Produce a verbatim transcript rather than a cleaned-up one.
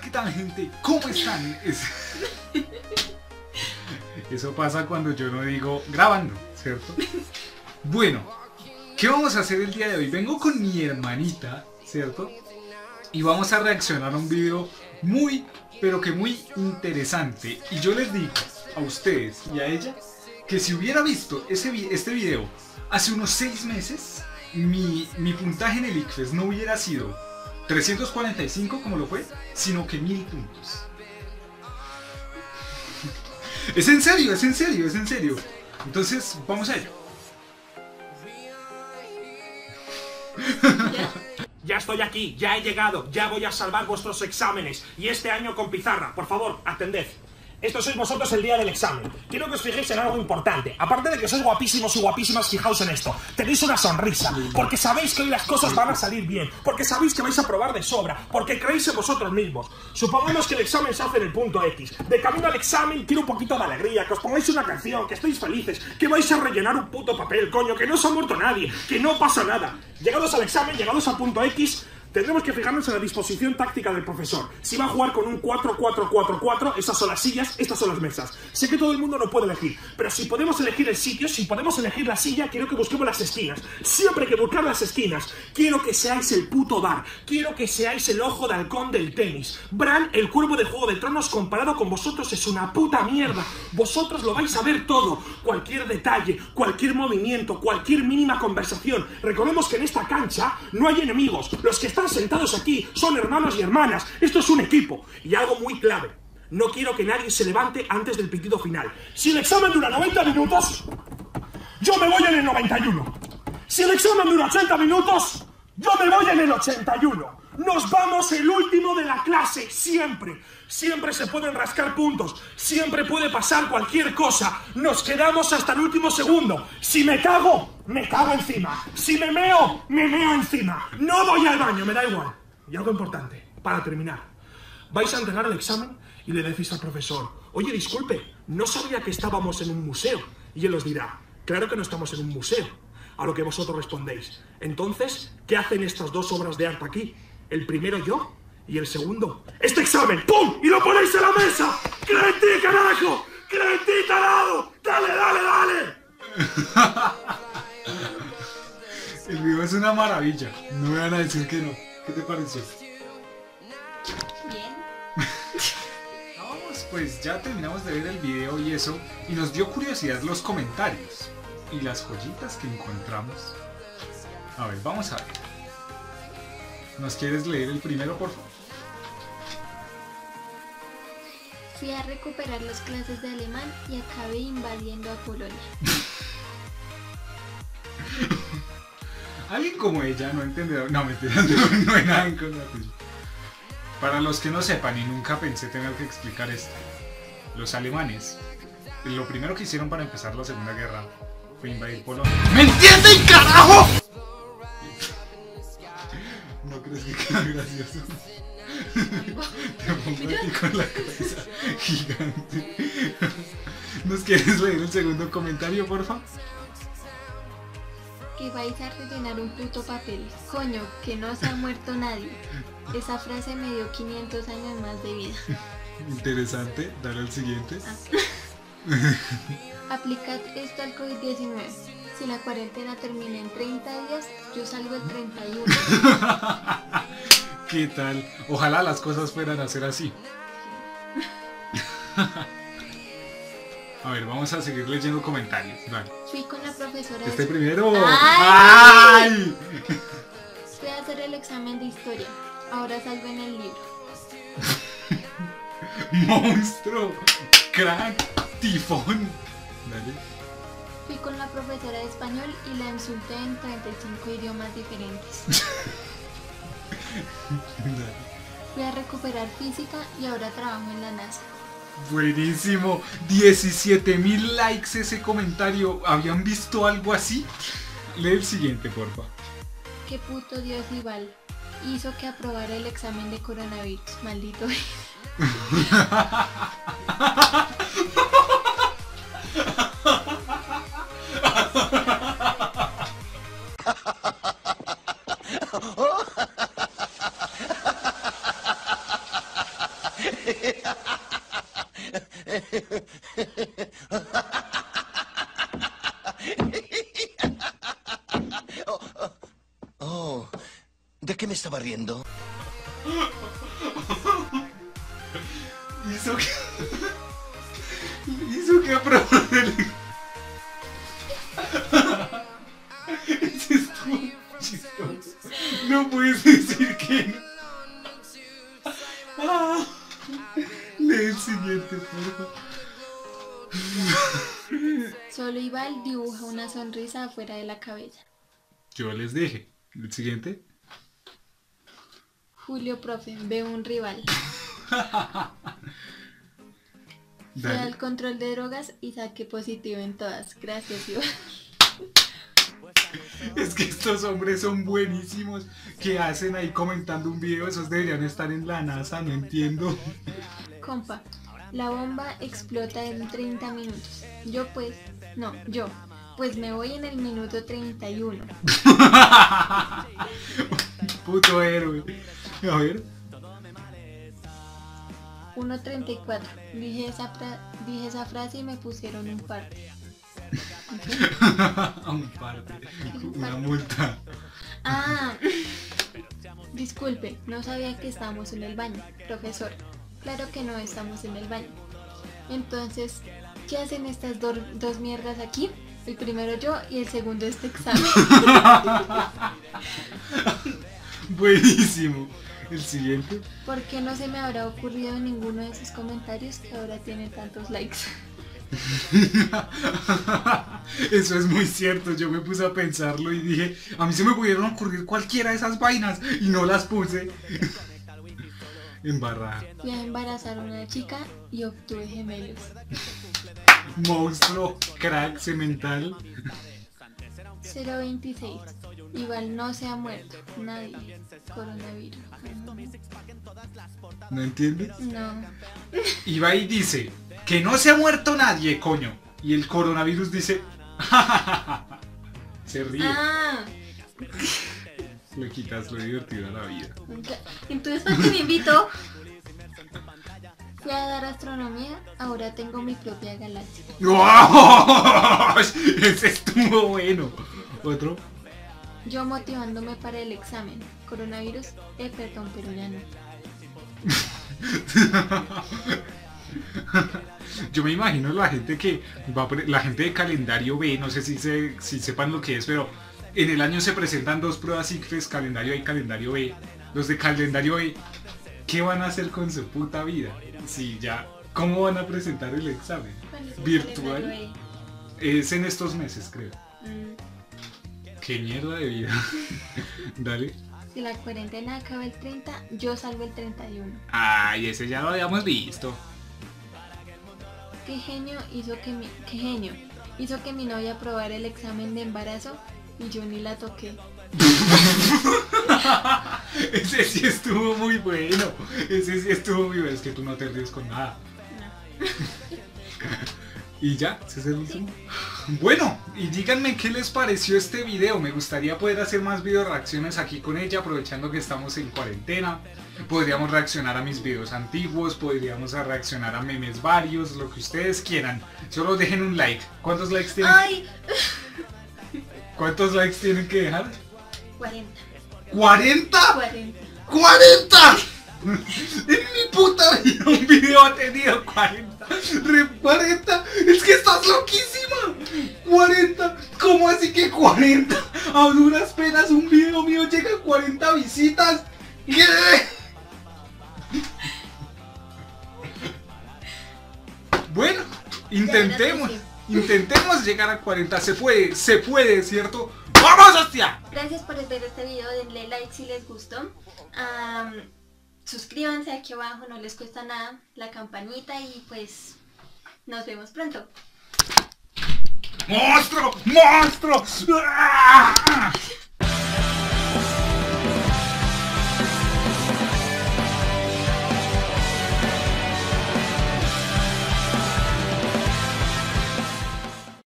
Hola, ¿qué tal, gente? ¿Cómo están? Es... Eso pasa cuando yo no digo grabando, ¿cierto? Bueno, ¿qué vamos a hacer el día de hoy? Vengo con mi hermanita, ¿cierto? Y vamos a reaccionar a un video muy, pero que muy interesante. Y yo les digo a ustedes y a ella que si hubiera visto ese, este video hace unos seis meses, mi, mi puntaje en el ICFES no hubiera sido trescientos cuarenta y cinco como lo fue, sino que mil puntos. Es en serio, es en serio, es en serio. Entonces, vamos a ello. ¿Ya? Ya estoy aquí, ya he llegado, ya voy a salvar vuestros exámenes. Y este año con pizarra, por favor, atended. Esto sois vosotros el día del examen. Quiero que os fijéis en algo importante. Aparte de que sois guapísimos y guapísimas, fijaos en esto. Tenéis una sonrisa, porque sabéis que hoy las cosas van a salir bien, porque sabéis que vais a probar de sobra, porque creéis en vosotros mismos. Supongamos que el examen se hace en el punto X. De camino al examen quiero un poquito de alegría, que os pongáis una canción, que estéis felices, que vais a rellenar un puto papel, coño, que no se ha muerto nadie, que no pasa nada. Llegados al examen, llegados al punto X, tendremos que fijarnos en la disposición táctica del profesor. Si va a jugar con un cuatro cuatro cuatro cuatro, esas son las sillas, estas son las mesas. Sé que todo el mundo no puede elegir, pero si podemos elegir el sitio, si podemos elegir la silla, quiero que busquemos las esquinas. Siempre que buscar las esquinas, quiero que seáis el puto bar. Quiero que seáis el ojo de halcón del tenis. Bran, el cuervo de Juego de Tronos, comparado con vosotros es una puta mierda. Vosotros lo vais a ver todo. Cualquier detalle, cualquier movimiento, cualquier mínima conversación. Recordemos que en esta cancha no hay enemigos. Los que están sentados aquí son hermanos y hermanas. Esto es un equipo. Y algo muy clave: no quiero que nadie se levante antes del pitido final. Si el examen dura noventa minutos, yo me voy en el noventa y uno. Si el examen dura ochenta minutos, yo me voy en el ochenta y uno. Nos vamos el último de la clase, siempre. Siempre se pueden rascar puntos. Siempre puede pasar cualquier cosa. Nos quedamos hasta el último segundo. Si me cago, me cago encima. Si me meo, me meo encima. No voy al baño, me da igual. Y algo importante, para terminar. Vais a entregar el examen y le decís al profesor: oye, disculpe, no sabía que estábamos en un museo. Y él os dirá: claro que no estamos en un museo. A lo que vosotros respondéis: entonces, ¿qué hacen estas dos obras de arte aquí? El primero yo y el segundo este examen. ¡Pum! ¡Y lo ponéis en la mesa! ¡Cree en ti, carajo! ¡Cree en ti, tarado! ¡Dale, dale, dale! El video es una maravilla. No me van a decir que no. ¿Qué te pareció? Bien. Vamos, pues ya terminamos de ver el video y eso. Y nos dio curiosidad los comentarios y las joyitas que encontramos. A ver, vamos a ver. ¿Nos quieres leer el primero, por favor? Fui a recuperar las clases de alemán y acabé invadiendo a Polonia. Alguien como ella no entenderá. No, mentiras, no, no hay nada en contra tuya. Para los que no sepan, y nunca pensé tener que explicar esto, los alemanes, lo primero que hicieron para empezar la Segunda Guerra fue invadir Polonia. ¿Me entienden, carajo? ¿No crees que queda gracioso? Te pongo a ti con la cabeza gigante. ¿Nos quieres leer el segundo comentario, porfa? Que vais a rellenar un puto papel. Coño, que no se ha muerto nadie. Esa frase me dio quinientos años más de vida. Interesante, dale al siguiente. Ah. Aplicad esto al COVID diecinueve. Si la cuarentena termina en treinta días, yo salgo el treinta y uno. ¿Qué tal? Ojalá las cosas fueran a ser así. A ver, vamos a seguir leyendo comentarios. Dale. Fui con la profesora. Este de... primero. ¡Ay! ¡Ay! Fui a hacer el examen de historia. Ahora salgo en el libro. Monstruo, crack, tifón. Dale. Fui con la profesora de español y la insulté en treinta y cinco idiomas diferentes. Fui a recuperar física y ahora trabajo en la NASA. Buenísimo, diecisiete mil likes ese comentario. ¿Habían visto algo así? Lee el siguiente, porfa. Qué puto Dios igual hizo que aprobara el examen de coronavirus, maldito. viendo? Hizo que... Hizo que aprobó el... Ese estuvo chistoso. No puedes decir que no. Ah, lee el siguiente, por favor. Solo Ival dibuja una sonrisa afuera de la cabeza. Yo les dije. ¿El siguiente? Julio, profe, veo un rival. Fui Dale. al control de drogas y saqué positivo en todas. Gracias, Ival. Es que estos hombres son buenísimos. ¿Qué hacen ahí comentando un video? Esos deberían estar en la NASA, no entiendo. Compa, la bomba explota en treinta minutos. Yo pues, no, yo, pues me voy en el minuto treinta y uno. Puto héroe. A ver. uno treinta y cuatro. Dije esa, fra- dije esa frase y me pusieron un parte. A un parte. Una multa. Ah, disculpe, no sabía que estábamos en el baño, profesor. Claro que no estamos en el baño. Entonces, ¿qué hacen estas do- dos mierdas aquí? El primero yo y el segundo este examen. Buenísimo. El siguiente. ¿Por qué no se me habrá ocurrido ninguno de esos comentarios que ahora tienen tantos likes? Eso es muy cierto. Yo me puse a pensarlo y dije, a mí se me pudieron ocurrir cualquiera de esas vainas y no las puse. Embarrada. Fui a embarazar a una chica y obtuve gemelos. Monstruo, crack, cemental. cero veintiséis. Igual no se ha muerto nadie. Coronavirus. ¿No entiendes? No. Y va y dice que no se ha muerto nadie, coño. Y el coronavirus dice se ríe. Ah, Le quitas lo divertido a la vida. entonces ¿para qué me invitó? Fui a dar astronomía, ahora tengo mi propia galaxia. ¡Oh! Ese estuvo bueno. Otro. Yo motivándome para el examen. Coronavirus, eh, perdón, pero ya no. Yo me imagino la gente que va a pre- la gente de calendario B, no sé si se, si sepan lo que es, pero en el año se presentan dos pruebas ICFES, calendario A y calendario B. Los de calendario B, ¿qué van a hacer con su puta vida? Si ya, ¿cómo van a presentar el examen? ¿Cuál es el ¿Virtual? calendario Es en estos meses, creo. ahí? Qué mierda de vida. Dale. Mm, si la cuarentena acaba el treinta, yo salgo el treinta y uno. Ay, ese ya lo habíamos visto. ¿Qué genio hizo que mi... ¿Qué genio? Hizo que mi novia aprobara el examen de embarazo y yo ni la toqué. Ese sí estuvo muy bueno. Ese sí estuvo muy bueno. Es que tú no te ríes con nada. No. Y ya, ese es el último. Bueno, y díganme qué les pareció este video. Me gustaría poder hacer más video reacciones aquí con ella, aprovechando que estamos en cuarentena. Podríamos reaccionar a mis videos antiguos, podríamos a reaccionar a memes varios, lo que ustedes quieran. Solo dejen un like. ¿Cuántos likes tienen? ¡Ay! ¿Cuántos likes tienen que dejar? cuarenta. ¡cuarenta! cuarenta. ¡cuarenta! En mi puta vida un video ha tenido cuarenta. Re cuarenta. Es que estás loquísima. cuarenta. ¿Cómo así que cuarenta? A duras penas un video mío llega a cuarenta visitas. ¿Qué? Bueno, intentemos. Intentemos llegar a cuarenta. Se puede, se puede, ¿cierto? ¡Vamos, hostia! Gracias por ver este video, denle like si les gustó. Am, suscríbanse aquí abajo, no les cuesta nada, la campanita y pues nos vemos pronto. ¡Monstruo! ¡Monstruo! ¡Ah!